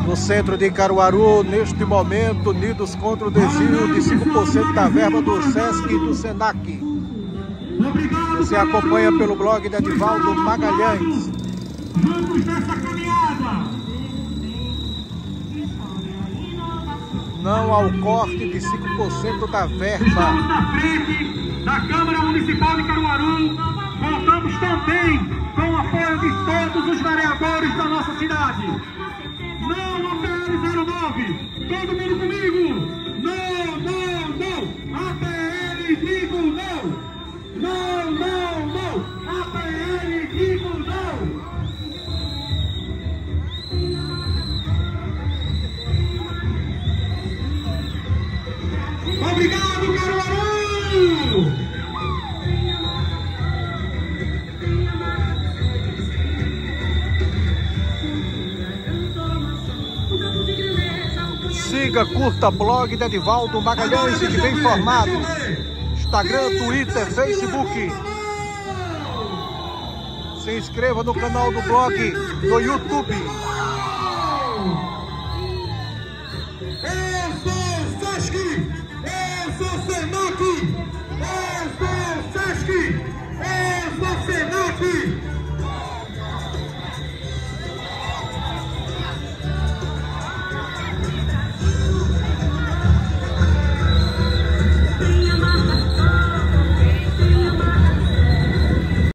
No centro de Caruaru, neste momento, unidos contra o desvio de 5% da verba do SESC e do SENAC. Você acompanha pelo blog de Edivaldo Magalhães. Vamos nessa caminhada. Não ao corte de 5% da verba. Estamos na frente da Câmara Municipal de Caruaru. Contamos também com o apoio de todos os vereadores da nossa cidade. Não ao PL09. Todo mundo comigo. Não, não, não. APL digo não. Não, não, não. APL digo não. Obrigado, Caruaru! Siga, curta blog de Edivaldo Magalhães e fique bem informado. Instagram, Twitter, Facebook. Se inscreva no canal do blog no YouTube. Eu sou